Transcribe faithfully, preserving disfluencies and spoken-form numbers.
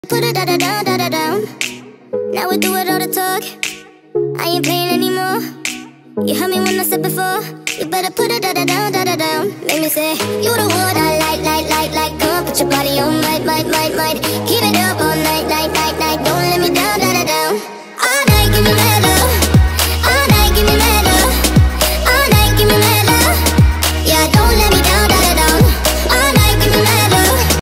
Put it da da da da da down. Now we do it all the talk. I ain't playing anymore. You heard me when I said before. You better put it da da da da da down. Make me say you the one I like, like, like, like. Come on, put your body on, might, might, might, might. Keep it up.